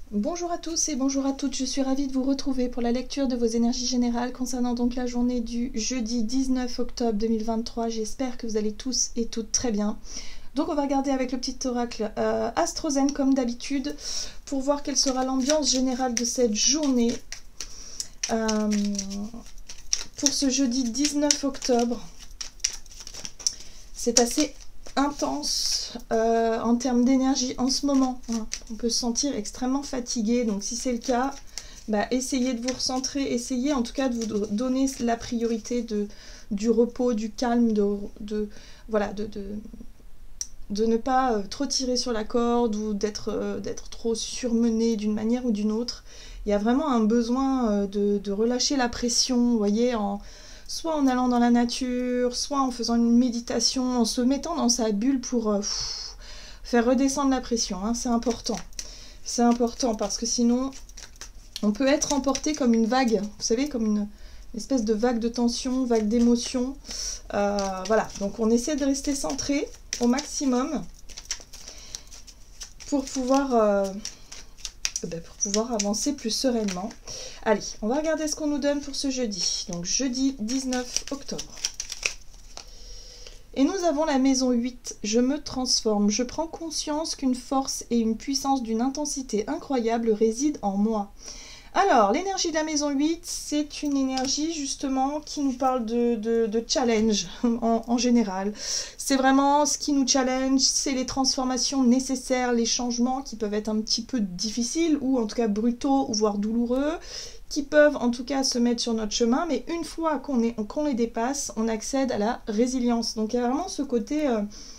Bonjour à tous et bonjour à toutes, je suis ravie de vous retrouver pour la lecture de vos énergies générales concernant donc la journée du jeudi 19 octobre 2023. J'espère que vous allez tous et toutes très bien. Donc on va regarder avec le petit oracle AstroZen comme d'habitude pour voir quelle sera l'ambiance générale de cette journée pour ce jeudi 19 octobre. C'est assez intense en termes d'énergie en ce moment. On peut se sentir extrêmement fatigué, donc si c'est le cas, essayez de vous recentrer, essayez en tout cas de vous donner la priorité du repos, du calme, de ne pas trop tirer sur la corde ou d'être trop surmené d'une manière ou d'une autre. Il y a vraiment un besoin de relâcher la pression, vous voyez, soit en allant dans la nature, soit en faisant une méditation, en se mettant dans sa bulle pour faire redescendre la pression. Hein, c'est important. C'est important parce que sinon, on peut être emporté comme une vague, vous savez, comme une espèce de vague de tension, vague d'émotion. Voilà, donc on essaie de rester centré au maximum pour pouvoir avancer plus sereinement. Allez, on va regarder ce qu'on nous donne pour ce jeudi. Donc jeudi 19 octobre. Et nous avons la maison 8, je me transforme. Je prends conscience qu'une force et une puissance d'une intensité incroyable résident en moi. Alors, l'énergie de la maison 8, c'est une énergie justement qui nous parle de challenge en général. C'est vraiment ce qui nous challenge, c'est les transformations nécessaires, les changements qui peuvent être un petit peu difficiles ou en tout cas brutaux ou voire douloureux, qui peuvent en tout cas se mettre sur notre chemin, mais une fois qu'on les dépasse, on accède à la résilience. Donc il y a vraiment ce côté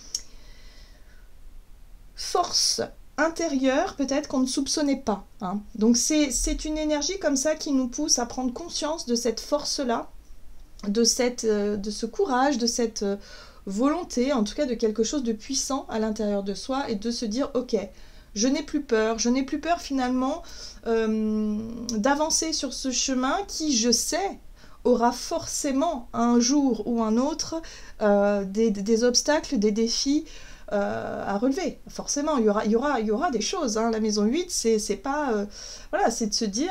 force intérieure peut-être qu'on ne soupçonnait pas. Hein. Donc c'est une énergie comme ça qui nous pousse à prendre conscience de cette force-là, de ce courage, de cette volonté, en tout cas de quelque chose de puissant à l'intérieur de soi et de se dire ok, je n'ai plus peur finalement d'avancer sur ce chemin qui, je sais, aura forcément un jour ou un autre des obstacles, des défis à relever. Forcément, il y aura des choses. Hein. La maison 8, c'est pas... voilà, c'est de se dire...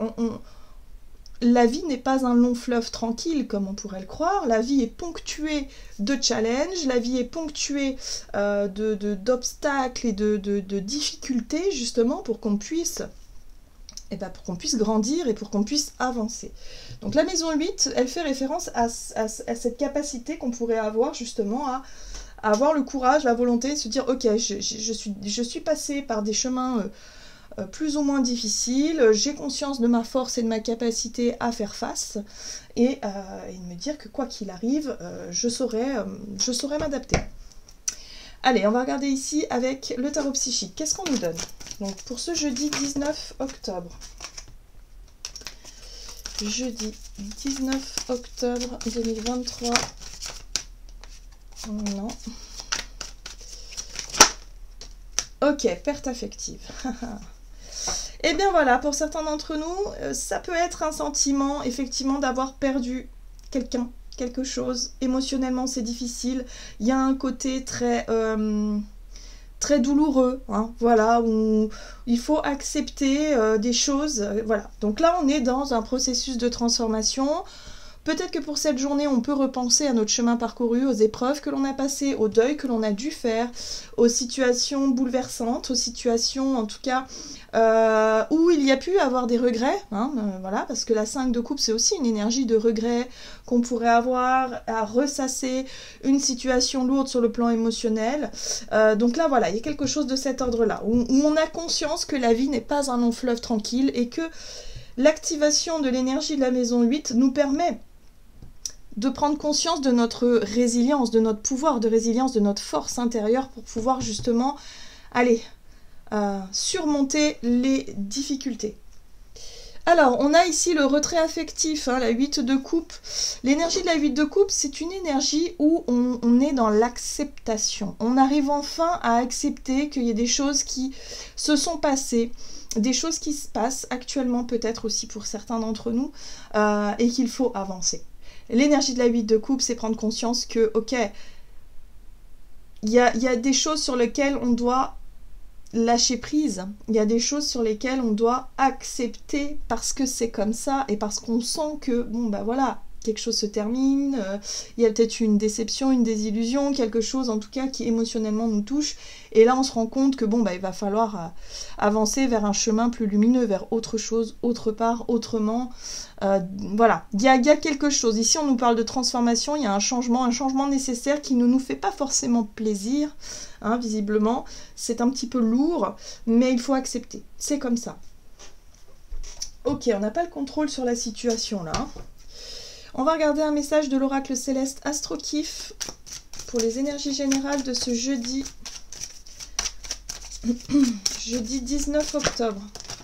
la vie n'est pas un long fleuve tranquille, comme on pourrait le croire. La vie est ponctuée de challenges, la vie est ponctuée d'obstacles et de difficultés, justement, pour qu'on puisse... pour qu'on puisse grandir et pour qu'on puisse avancer. Donc la maison 8, elle fait référence à cette capacité qu'on pourrait avoir justement à avoir le courage, la volonté de se dire ok, je suis passée par des chemins plus ou moins difficiles, j'ai conscience de ma force et de ma capacité à faire face et de me dire que quoi qu'il arrive, je saurais m'adapter. Allez, on va regarder ici avec le tarot psychique. Qu'est-ce qu'on nous donne? Donc pour ce jeudi 19 octobre. Jeudi 19 octobre 2023. Non. Ok, perte affective. Et bien voilà, pour certains d'entre nous, ça peut être un sentiment, effectivement, d'avoir perdu quelqu'un, quelque chose. Émotionnellement, c'est difficile. Il y a un côté très douloureux, hein, voilà, où il faut accepter des choses. Voilà. Donc là, on est dans un processus de transformation. Peut-être que pour cette journée, on peut repenser à notre chemin parcouru, aux épreuves que l'on a passées, au deuil que l'on a dû faire, aux situations bouleversantes, aux situations en tout cas où il y a pu avoir des regrets, hein, voilà, parce que la 5 de coupe, c'est aussi une énergie de regret qu'on pourrait avoir à ressasser une situation lourde sur le plan émotionnel. Donc là, voilà, il y a quelque chose de cet ordre-là, où on a conscience que la vie n'est pas un long fleuve tranquille et que l'activation de l'énergie de la maison 8 nous permet de prendre conscience de notre résilience, de notre pouvoir de résilience, de notre force intérieure pour pouvoir justement aller surmonter les difficultés. Alors, on a ici le retrait affectif, hein, la 8 de coupe. L'énergie de la 8 de coupe, c'est une énergie où on est dans l'acceptation. On arrive enfin à accepter qu'il y a des choses qui se sont passées, des choses qui se passent actuellement peut-être aussi pour certains d'entre nous, et qu'il faut avancer. L'énergie de la 8 de coupe, c'est prendre conscience que, ok, il y a des choses sur lesquelles on doit lâcher prise. Il y a des choses sur lesquelles on doit accepter parce que c'est comme ça et parce qu'on sent que, bon, bah voilà, quelque chose se termine, il y a peut-être une déception, une désillusion, quelque chose en tout cas qui émotionnellement nous touche. Et là, on se rend compte que, bon, bah il va falloir avancer vers un chemin plus lumineux, vers autre chose, autre part, autrement. Voilà, il y a quelque chose. Ici, on nous parle de transformation, il y a un changement nécessaire qui ne nous fait pas forcément plaisir, hein, visiblement. C'est un petit peu lourd, mais il faut accepter. C'est comme ça. Ok, on n'a pas le contrôle sur la situation, là. On va regarder un message de l'oracle céleste Astrokif pour les énergies générales de ce jeudi. Jeudi 19 octobre.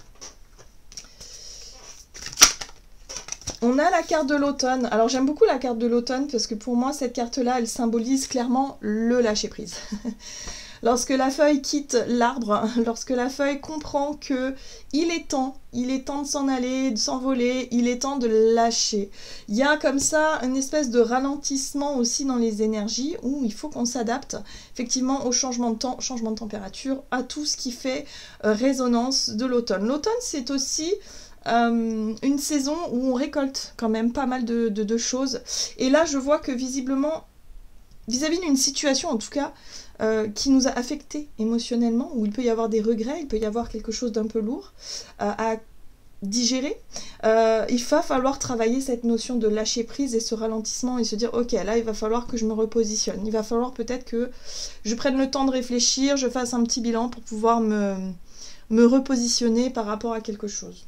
On a la carte de l'automne. Alors j'aime beaucoup la carte de l'automne parce que pour moi cette carte-là, elle symbolise clairement le lâcher-prise. Lorsque la feuille quitte l'arbre, lorsque la feuille comprend que il est temps de s'en aller, de s'envoler, il est temps de lâcher. Il y a comme ça une espèce de ralentissement aussi dans les énergies où il faut qu'on s'adapte effectivement au changement de temps, changement de température, à tout ce qui fait résonance de l'automne. L'automne, c'est aussi une saison où on récolte quand même pas mal de choses. Et là, je vois que visiblement, vis-à-vis d'une situation en tout cas, qui nous a affectés émotionnellement, où il peut y avoir des regrets, il peut y avoir quelque chose d'un peu lourd à digérer, il va falloir travailler cette notion de lâcher prise et ce ralentissement et se dire ok, là il va falloir que je me repositionne, il va falloir peut-être que je prenne le temps de réfléchir, je fasse un petit bilan pour pouvoir me repositionner par rapport à quelque chose.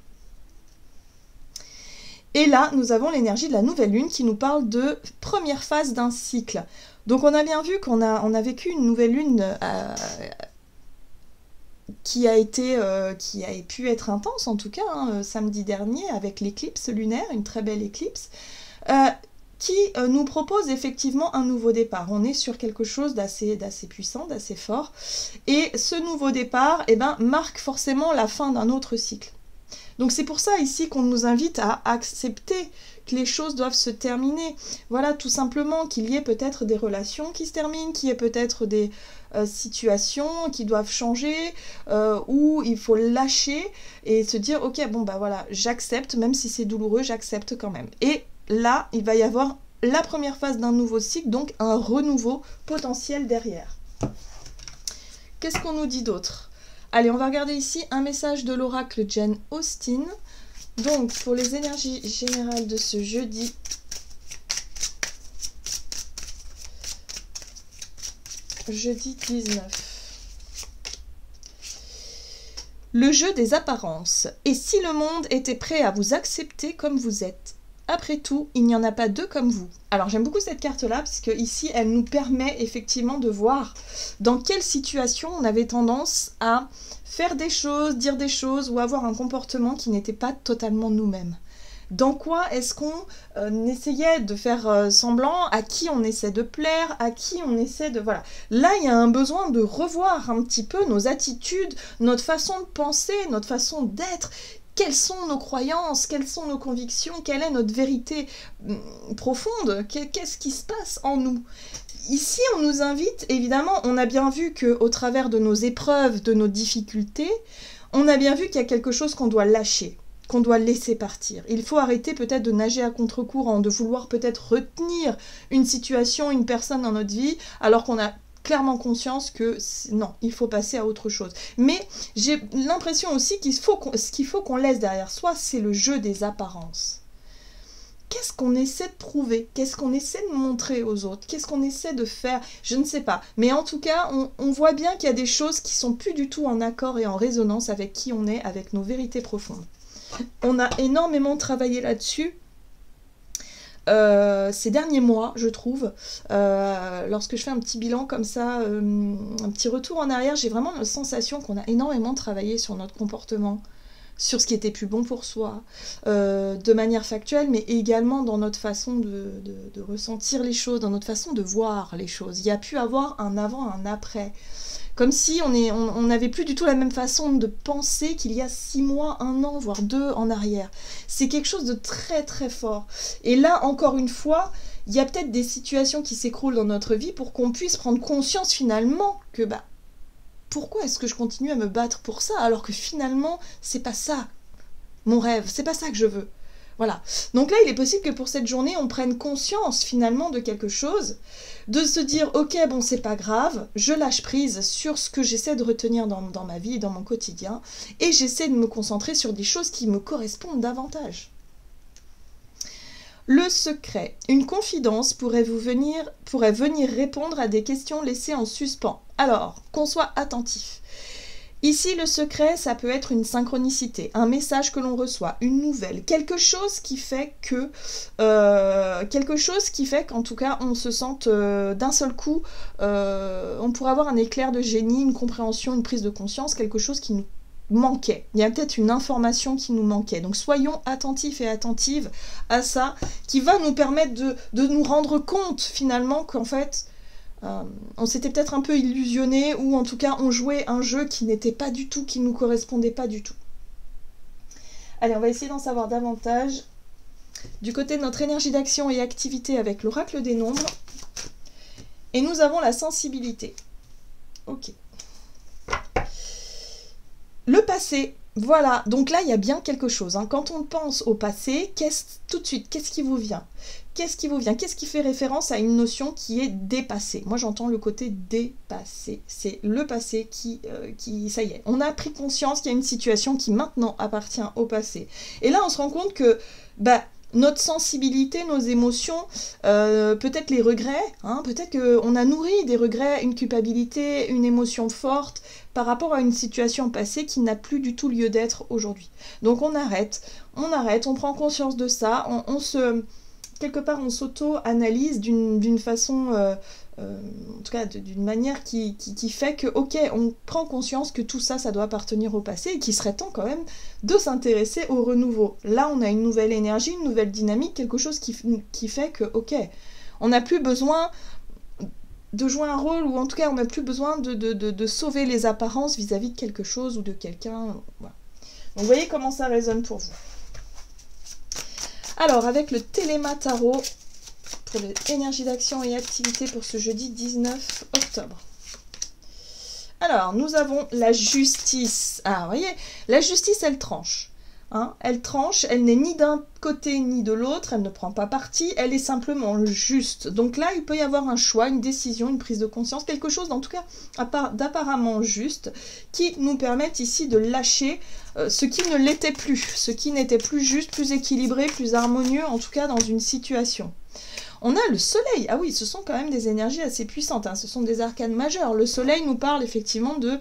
Et là, nous avons l'énergie de la nouvelle lune qui nous parle de première phase d'un cycle. Donc on a bien vu qu'on a vécu une nouvelle lune qui a pu être intense en tout cas, hein, samedi dernier avec l'éclipse lunaire, une très belle éclipse, qui nous propose effectivement un nouveau départ. On est sur quelque chose d'assez puissant, d'assez fort. Et ce nouveau départ marque forcément la fin d'un autre cycle. Donc c'est pour ça ici qu'on nous invite à accepter que les choses doivent se terminer. Voilà, tout simplement qu'il y ait peut-être des relations qui se terminent, qu'il y ait peut-être des situations qui doivent changer, où il faut lâcher et se dire ok, bon bah voilà, j'accepte, même si c'est douloureux, j'accepte quand même. Et là, il va y avoir la première phase d'un nouveau cycle, donc un renouveau potentiel derrière. Qu'est-ce qu'on nous dit d'autre ? Allez, on va regarder ici un message de l'oracle Jane Austen. Donc, pour les énergies générales de ce jeudi, jeudi 19. Le jeu des apparences. Et si le monde était prêt à vous accepter comme vous êtes ? Après tout, il n'y en a pas deux comme vous. Alors j'aime beaucoup cette carte-là, parce que ici, elle nous permet effectivement de voir dans quelle situation on avait tendance à faire des choses, dire des choses, ou avoir un comportement qui n'était pas totalement nous-mêmes. Dans quoi est-ce qu'on essayait de faire semblant, à qui on essaie de plaire, à qui on essaie de... Voilà. Là, il y a un besoin de revoir un petit peu nos attitudes, notre façon de penser, notre façon d'être. Quelles sont nos croyances, quelles sont nos convictions, quelle est notre vérité profonde, qu'est-ce qui se passe en nous? Ici, on nous invite, évidemment, on a bien vu qu'au travers de nos épreuves, de nos difficultés, on a bien vu qu'il y a quelque chose qu'on doit lâcher, qu'on doit laisser partir. Il faut arrêter peut-être de nager à contre-courant, de vouloir peut-être retenir une situation, une personne dans notre vie, alors qu'on a clairement conscience que non, il faut passer à autre chose. Mais j'ai l'impression aussi ce qu'il faut qu'on laisse derrière soi, c'est le jeu des apparences. Qu'est-ce qu'on essaie de prouver? Qu'est-ce qu'on essaie de montrer aux autres? Qu'est-ce qu'on essaie de faire? Je ne sais pas. Mais en tout cas, on voit bien qu'il y a des choses qui sont plus du tout en accord et en résonance avec qui on est, avec nos vérités profondes. On a énormément travaillé là-dessus. Ces derniers mois, je trouve, lorsque je fais un petit bilan comme ça, un petit retour en arrière, j'ai vraiment la sensation qu'on a énormément travaillé sur notre comportement, sur ce qui était plus bon pour soi, de manière factuelle, mais également dans notre façon de ressentir les choses, dans notre façon de voir les choses. Il y a pu avoir un avant, un après. Comme si on n'avait plus du tout la même façon de penser qu'il y a 6 mois, 1 an, voire 2 en arrière. C'est quelque chose de très très fort. Et là, encore une fois, il y a peut-être des situations qui s'écroulent dans notre vie pour qu'on puisse prendre conscience finalement que pourquoi est-ce que je continue à me battre pour ça alors que finalement c'est pas ça mon rêve, c'est pas ça que je veux. Voilà. Donc là, il est possible que pour cette journée, on prenne conscience finalement de quelque chose, de se dire, ok, bon, c'est pas grave, je lâche prise sur ce que j'essaie de retenir dans ma vie, dans mon quotidien, et j'essaie de me concentrer sur des choses qui me correspondent davantage. Le secret. Une confidence pourrait venir répondre à des questions laissées en suspens. Alors, qu'on soit attentif. Ici, le secret, ça peut être une synchronicité, un message que l'on reçoit, une nouvelle, quelque chose qui fait qu'en tout cas, on se sente d'un seul coup, on pourrait avoir un éclair de génie, une compréhension, une prise de conscience, quelque chose qui nous manquait. Il y a peut-être une information qui nous manquait. Donc soyons attentifs et attentives à ça, qui va nous permettre de nous rendre compte finalement qu'en fait, on s'était peut-être un peu illusionné, ou en tout cas on jouait un jeu qui n'était pas du tout, qui ne nous correspondait pas du tout. Allez, on va essayer d'en savoir davantage. Du côté de notre énergie d'action et activité avec l'oracle des nombres. Et nous avons la sensibilité. Ok. Le passé. Voilà, donc là il y a bien quelque chose. Hein. Quand on pense au passé, tout de suite, qu'est-ce qui vous vient ? Qu'est-ce qui fait référence à une notion qui est dépassée? Moi j'entends le côté dépassé. C'est le passé qui, ça y est, on a pris conscience qu'il y a une situation qui maintenant appartient au passé. Et là on se rend compte que notre sensibilité, nos émotions, peut-être les regrets, hein, peut-être qu'on a nourri des regrets, une culpabilité, une émotion forte par rapport à une situation passée qui n'a plus du tout lieu d'être aujourd'hui. Donc on arrête, on prend conscience de ça, quelque part on s'auto-analyse d'une façon, en tout cas d'une manière qui fait que, ok, on prend conscience que tout ça, ça doit appartenir au passé et qu'il serait temps quand même de s'intéresser au renouveau. Là, on a une nouvelle énergie, une nouvelle dynamique, quelque chose qui fait que, ok, on n'a plus besoin de jouer un rôle, ou en tout cas, on n'a plus besoin de sauver les apparences vis-à-vis de quelque chose ou de quelqu'un. Voilà. Donc, vous voyez comment ça résonne pour vous. Alors, avec le Téléma Tarot, pour l'énergie d'action et activité pour ce jeudi 19 octobre. Alors, nous avons la justice. Ah, vous voyez, la justice, elle tranche. Hein, elle tranche, elle n'est ni d'un côté ni de l'autre, elle ne prend pas parti, elle est simplement juste. Donc là, il peut y avoir un choix, une décision, une prise de conscience, quelque chose, en tout cas, d'apparemment juste, qui nous permettent ici de lâcher ce qui ne l'était plus, ce qui n'était plus juste, plus équilibré, plus harmonieux, en tout cas dans une situation. On a le soleil. Ah oui, ce sont quand même des énergies assez puissantes, hein. Ce sont des arcanes majeures. Le soleil nous parle effectivement de...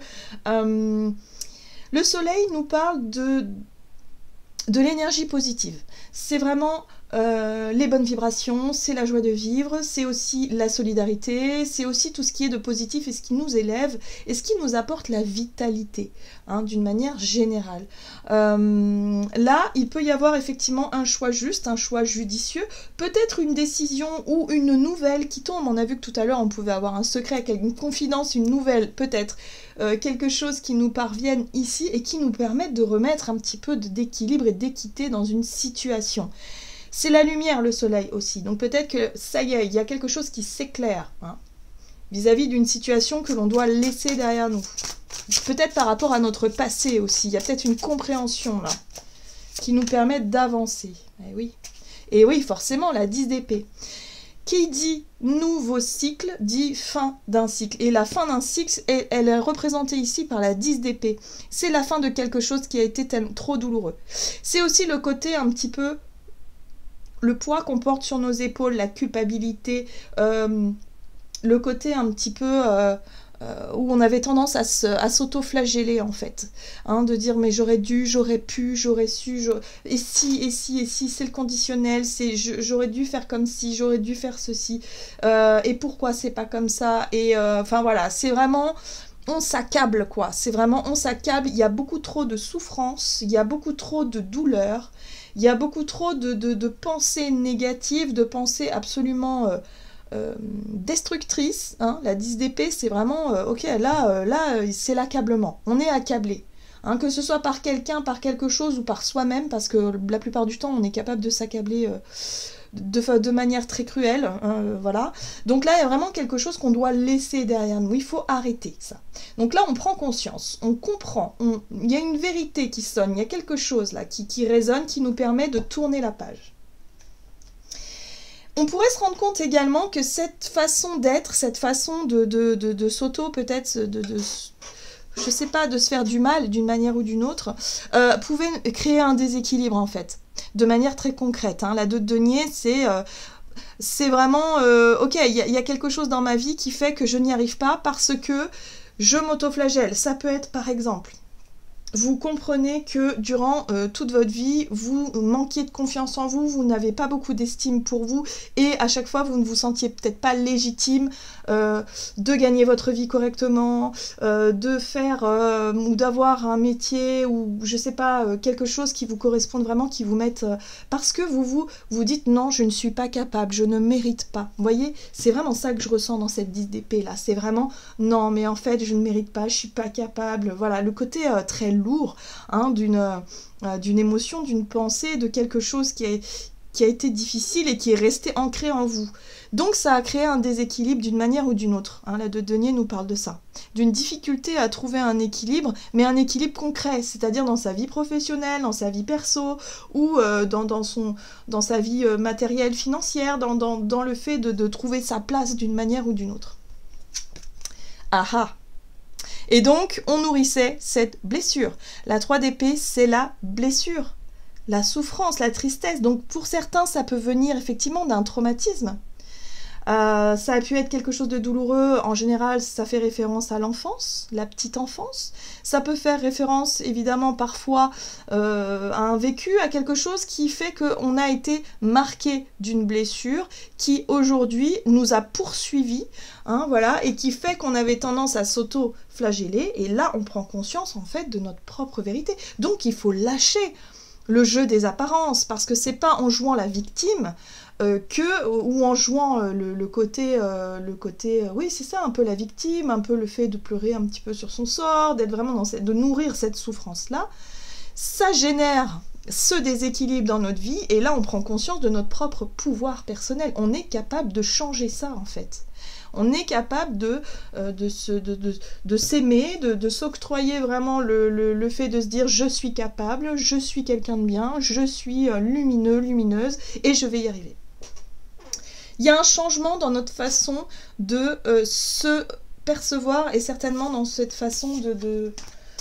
le soleil nous parle de l'énergie positive. C'est vraiment les bonnes vibrations, c'est la joie de vivre, c'est aussi la solidarité, c'est aussi tout ce qui est de positif et ce qui nous élève et ce qui nous apporte la vitalité, hein, d'une manière générale. Là, il peut y avoir effectivement un choix juste, un choix judicieux, peut-être une décision ou une nouvelle qui tombe. On a vu que tout à l'heure, on pouvait avoir un secret, une confidence, une nouvelle, peut-être quelque chose qui nous parvienne ici et qui nous permette de remettre un petit peu d'équilibre et d'équité dans une situation. C'est la lumière, le soleil aussi. Donc peut-être que ça y est, il y a quelque chose qui s'éclaire, hein, vis-à-vis d'une situation que l'on doit laisser derrière nous. Peut-être par rapport à notre passé aussi. Il y a peut-être une compréhension là qui nous permet d'avancer. Et oui, forcément, la 10 d'épée. Qui dit nouveau cycle dit fin d'un cycle. Et la fin d'un cycle, elle est représentée ici par la 10 d'épée. C'est la fin de quelque chose qui a été trop douloureux. C'est aussi le côté un petit peu... le poids qu'on porte sur nos épaules, la culpabilité, le côté un petit peu où on avait tendance à s'auto-flageller en fait, hein, de dire mais j'aurais dû, j'aurais pu, j'aurais su, et si, c'est le conditionnel, c'est j'aurais dû faire comme si, j'aurais dû faire ceci, et pourquoi c'est pas comme ça, et enfin voilà, c'est vraiment... on s'accable quoi, c'est vraiment on s'accable, il y a beaucoup trop de souffrance, il y a beaucoup trop de douleur, il y a beaucoup trop de pensées négatives, de pensées absolument destructrices, hein. La 10 d'épée c'est vraiment, ok là c'est l'accablement, on est accablé, hein, que ce soit par quelqu'un, par quelque chose ou par soi-même, parce que la plupart du temps on est capable de s'accabler de manière très cruelle, voilà. Donc là, il y a vraiment quelque chose qu'on doit laisser derrière nous. Il faut arrêter ça. Donc là, on prend conscience, on comprend, il y a une vérité qui sonne, il y a quelque chose là qui résonne, qui nous permet de tourner la page. On pourrait se rendre compte également que cette façon d'être, cette façon de s'auto, peut-être, je sais pas, de se faire du mal d'une manière ou d'une autre, pouvait créer un déséquilibre en fait, de manière très concrète. Hein. La 2 de denier, c'est vraiment, ok, il y a quelque chose dans ma vie qui fait que je n'y arrive pas parce que je m'autoflagelle. Ça peut être par exemple, vous comprenez que durant toute votre vie, vous manquiez de confiance en vous, vous n'avez pas beaucoup d'estime pour vous, et à chaque fois, vous ne vous sentiez peut-être pas légitime de gagner votre vie correctement, de faire ou d'avoir un métier, ou je sais pas, quelque chose qui vous corresponde vraiment, qui vous mette... parce que vous dites non, je ne suis pas capable, je ne mérite pas. Vous voyez, c'est vraiment ça que je ressens dans cette 10 d'épée là, c'est vraiment non, mais en fait, je ne mérite pas, je suis pas capable. Voilà, le côté très lourd hein, d'une émotion, d'une pensée, de quelque chose qui a été difficile et qui est resté ancré en vous. Donc ça a créé un déséquilibre d'une manière ou d'une autre. Hein, la 2 de denier nous parle de ça. D'une difficulté à trouver un équilibre, mais un équilibre concret, c'est-à-dire dans sa vie professionnelle, dans sa vie perso, ou dans sa vie matérielle, financière, dans le fait de trouver sa place d'une manière ou d'une autre. Ah ah! Et donc, on nourrissait cette blessure. La 3 d'épée, c'est la blessure, la souffrance, la tristesse. Donc, pour certains, ça peut venir effectivement d'un traumatisme. Ça a pu être quelque chose de douloureux. En général, ça fait référence à l'enfance, la petite enfance. Ça peut faire référence, évidemment, parfois à un vécu, à quelque chose qui fait qu'on a été marqué d'une blessure qui, aujourd'hui, nous a poursuivis, hein, voilà, et qui fait qu'on avait tendance à s'auto-flageller. Et là, on prend conscience, en fait, de notre propre vérité. Donc, il faut lâcher le jeu des apparences, parce que c'est pas en jouant la victime ou en jouant le côté, oui c'est ça, un peu la victime, un peu le fait de pleurer un petit peu sur son sort, d'être vraiment de nourrir cette souffrance-là, ça génère ce déséquilibre dans notre vie, et là on prend conscience de notre propre pouvoir personnel, on est capable de changer ça en fait. On est capable de s'aimer, de s'octroyer vraiment le fait de se dire je suis capable, je suis quelqu'un de bien, je suis lumineux, lumineuse, et je vais y arriver. Il y a un changement dans notre façon de se percevoir, et certainement dans cette façon de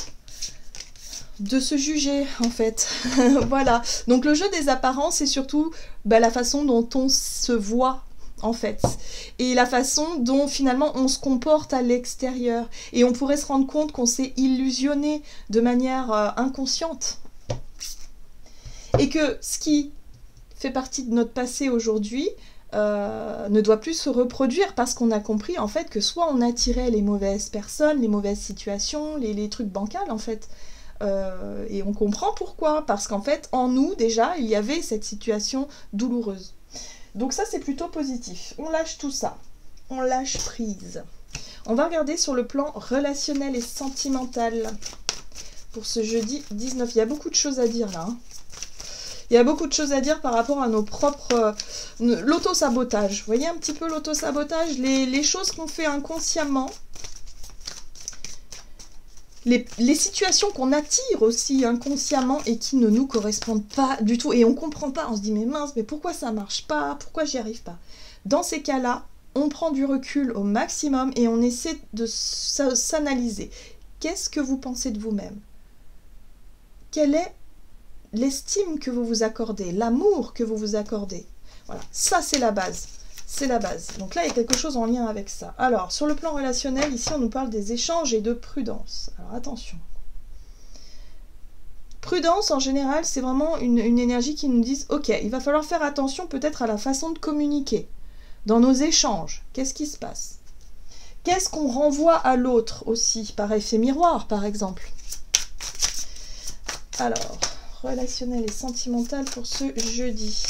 se juger en fait. Voilà, donc le jeu des apparences, c'est surtout la façon dont on se voit en fait, et la façon dont finalement on se comporte à l'extérieur, et on pourrait se rendre compte qu'on s'est illusionné de manière inconsciente, et que ce qui fait partie de notre passé aujourd'hui ne doit plus se reproduire, parce qu'on a compris en fait que soit on attirait les mauvaises personnes, les mauvaises situations, les trucs bancals en fait, et on comprend pourquoi, parce qu'en fait en nous déjà il y avait cette situation douloureuse. Donc ça c'est plutôt positif, on lâche tout ça, on lâche prise. On va regarder sur le plan relationnel et sentimental pour ce jeudi 19, il y a beaucoup de choses à dire là, hein. Il y a beaucoup de choses à dire par rapport à nos propres... l'auto-sabotage. Vous voyez un petit peu l'auto-sabotage, les choses qu'on fait inconsciemment, les situations qu'on attire aussi inconsciemment et qui ne nous correspondent pas du tout. Et on ne comprend pas, on se dit mais mince, mais pourquoi ça ne marche pas? Pourquoi j'y arrive pas? Dans ces cas-là, on prend du recul au maximum et on essaie de s'analyser. Qu'est-ce que vous pensez de vous-même? Quelle est l'estime que vous vous accordez, l'amour que vous vous accordez? Voilà, ça c'est la base. C'est la base. Donc là, il y a quelque chose en lien avec ça. Alors, sur le plan relationnel, ici, on nous parle des échanges et de prudence. Alors, attention. Prudence, en général, c'est vraiment une énergie qui nous dit, ok, il va falloir faire attention peut-être à la façon de communiquer. Dans nos échanges, qu'est-ce qui se passe? Qu'est-ce qu'on renvoie à l'autre aussi, par effet miroir, par exemple? Alors, relationnel et sentimental pour ce jeudi.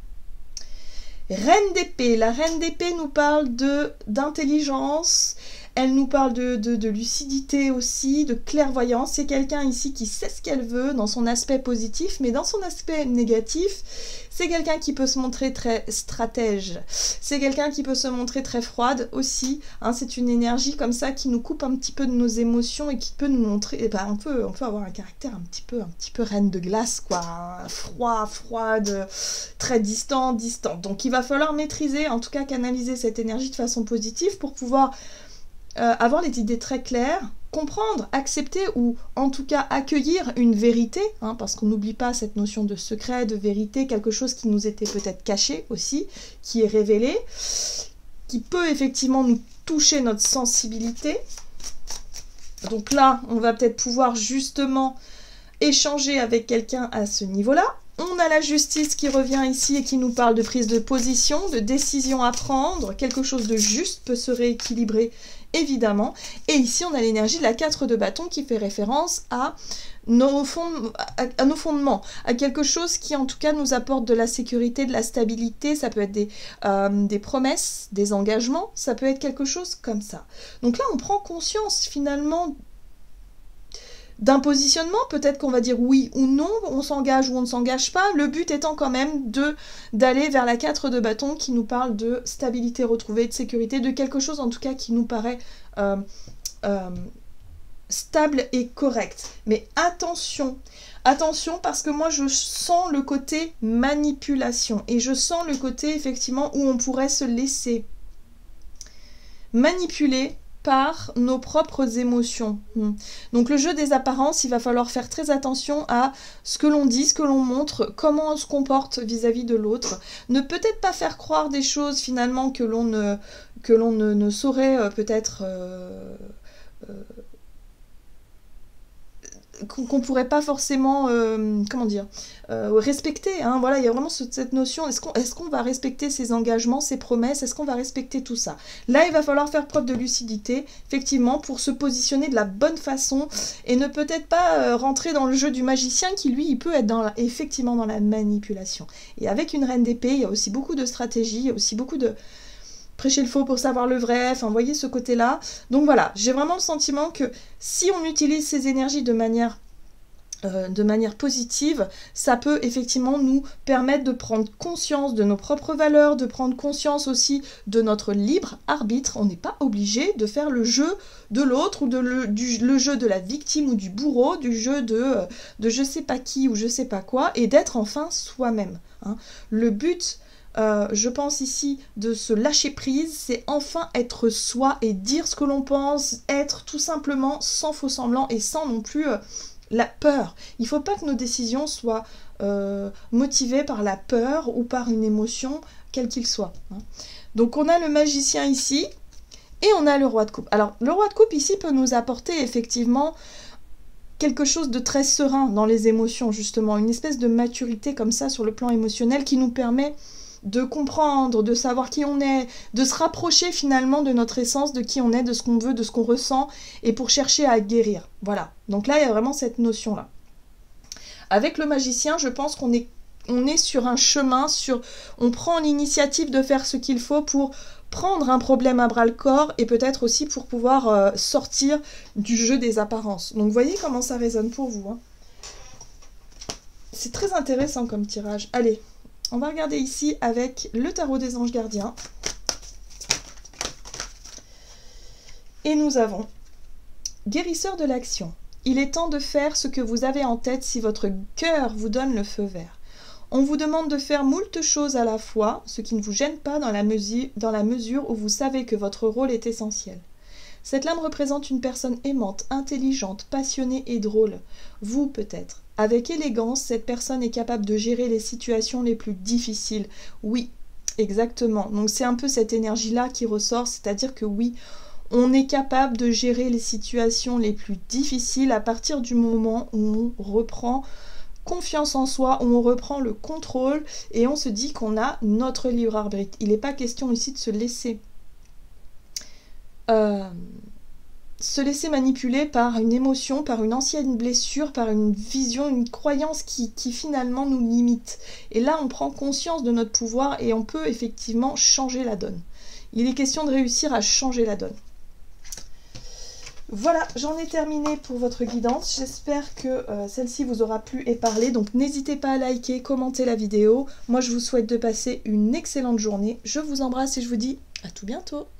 Reine d'épée. La reine d'épée nous parle d'intelligence. Elle nous parle de lucidité aussi, de clairvoyance. C'est quelqu'un ici qui sait ce qu'elle veut dans son aspect positif, mais dans son aspect négatif, c'est quelqu'un qui peut se montrer très stratège. C'est quelqu'un qui peut se montrer très froide aussi. Hein, c'est une énergie comme ça qui nous coupe un petit peu de nos émotions et qui peut nous montrer... Eh ben, on peut avoir un caractère un petit peu reine de glace, quoi. Froide, très distante. Donc il va falloir maîtriser, en tout cas canaliser cette énergie de façon positive pour pouvoir avoir les idées très claires, comprendre, accepter ou en tout cas accueillir une vérité, hein, parce qu'on n'oublie pas cette notion de secret, de vérité, quelque chose qui nous était peut-être caché aussi, qui est révélé, qui peut effectivement nous toucher notre sensibilité. Donc là, on va peut-être pouvoir justement échanger avec quelqu'un à ce niveau-là. On a la justice qui revient ici et qui nous parle de prise de position, de décision à prendre, quelque chose de juste peut se rééquilibrer évidemment. Et ici, on a l'énergie de la 4 de bâton qui fait référence à nos fondements, à quelque chose qui en tout cas nous apporte de la sécurité, de la stabilité. Ça peut être des promesses, des engagements, ça peut être quelque chose comme ça. Donc là, on prend conscience finalement d'un positionnement, peut-être qu'on va dire oui ou non, on s'engage ou on ne s'engage pas, le but étant quand même d'aller vers la 4 de bâton qui nous parle de stabilité retrouvée, de sécurité, de quelque chose en tout cas qui nous paraît stable et correct. Mais attention parce que moi je sens le côté manipulation et je sens le côté effectivement où on pourrait se laisser manipuler par nos propres émotions. Donc le jeu des apparences, il va falloir faire très attention à ce que l'on dit, ce que l'on montre, comment on se comporte vis-à-vis de l'autre. Ne peut-être pas faire croire des choses finalement que l'on ne saurait peut-être... qu'on pourrait pas forcément respecter, hein. Voilà, il y a vraiment cette notion, est-ce qu'on va respecter ses engagements, ses promesses, est-ce qu'on va respecter tout ça? Là, il va falloir faire preuve de lucidité, effectivement, pour se positionner de la bonne façon, et ne peut-être pas rentrer dans le jeu du magicien, qui lui, il peut être effectivement dans la manipulation. Et avec une reine d'épée, il y a aussi beaucoup de stratégie, il y a aussi beaucoup de... prêcher le faux pour savoir le vrai, enfin, vous voyez ce côté-là. Donc voilà, j'ai vraiment le sentiment que si on utilise ces énergies de manière positive, ça peut effectivement nous permettre de prendre conscience de nos propres valeurs, de prendre conscience aussi de notre libre arbitre. On n'est pas obligé de faire le jeu de l'autre ou le jeu de la victime ou du bourreau, du jeu de je sais pas qui ou je sais pas quoi, et d'être enfin soi-même, hein. Le but... je pense ici de se lâcher prise, c'est enfin être soi et dire ce que l'on pense, être tout simplement sans faux semblant et sans non plus la peur. Il ne faut pas que nos décisions soient motivées par la peur ou par une émotion, quelle qu'il soit, hein. Donc on a le magicien ici et on a le roi de coupe. Alors le roi de coupe ici peut nous apporter effectivement quelque chose de très serein dans les émotions, justement, une espèce de maturité comme ça sur le plan émotionnel qui nous permet de comprendre, de savoir qui on est, de se rapprocher finalement de notre essence, de qui on est, de ce qu'on veut, de ce qu'on ressent, et pour chercher à guérir. Voilà. Donc là, il y a vraiment cette notion-là. Avec le magicien, je pense qu'on est sur un chemin, on prend l'initiative de faire ce qu'il faut pour prendre un problème à bras-le-corps, et peut-être aussi pour pouvoir sortir du jeu des apparences. Donc vous voyez comment ça résonne pour vous, hein. C'est très intéressant comme tirage. Allez, on va regarder ici avec le tarot des anges gardiens. Et nous avons guérisseur de l'action. Il est temps de faire ce que vous avez en tête si votre cœur vous donne le feu vert. On vous demande de faire moult choses à la fois, ce qui ne vous gêne pas dans la mesure où vous savez que votre rôle est essentiel. Cette lame représente une personne aimante, intelligente, passionnée et drôle. Vous, peut-être. Avec élégance, cette personne est capable de gérer les situations les plus difficiles. Oui, exactement. Donc c'est un peu cette énergie-là qui ressort, c'est-à-dire que oui, on est capable de gérer les situations les plus difficiles à partir du moment où on reprend confiance en soi, où on reprend le contrôle et on se dit qu'on a notre libre arbitre. Il n'est pas question ici de se laisser manipuler par une émotion, par une ancienne blessure, par une vision, une croyance qui finalement nous limite. Et là, on prend conscience de notre pouvoir et on peut effectivement changer la donne. Il est question de réussir à changer la donne. Voilà, j'en ai terminé pour votre guidance. J'espère que celle-ci vous aura plu et parlé. Donc n'hésitez pas à liker, commenter la vidéo. Moi je vous souhaite de passer une excellente journée. Je vous embrasse et je vous dis à tout bientôt.